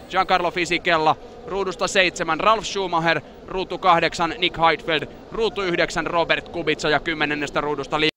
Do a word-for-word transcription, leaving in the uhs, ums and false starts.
Giancarlo Fisichella, ruudusta seitsemän Ralf Schumacher, ruutu kahdeksan Nick Heidfeld, ruutu yhdeksän Robert Kubica ja kymmenennestä ruudusta